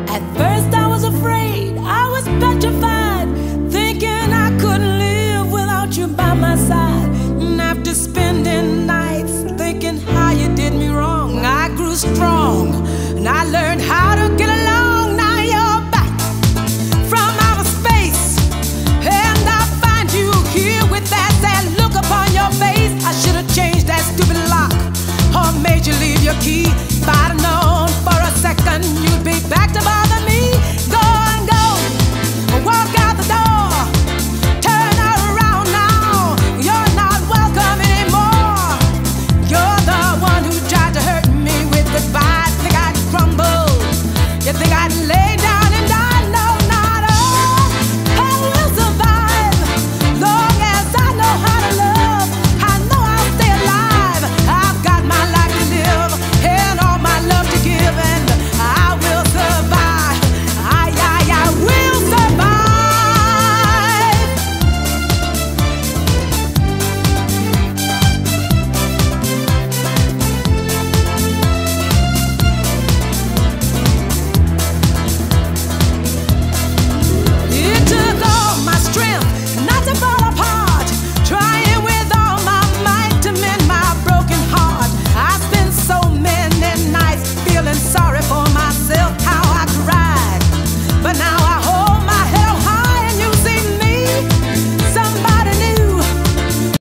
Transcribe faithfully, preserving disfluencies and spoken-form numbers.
At first I was afraid, I was petrified, thinking I couldn't live without you by my side. And after spending nights thinking how you did me wrong, I grew strong and I learned how to get along. Now you're back from outer space, and I find you here with that sad look upon your face. I should have changed that stupid lock or made you leave your key. If I'd have known for a second you'd be back to bother.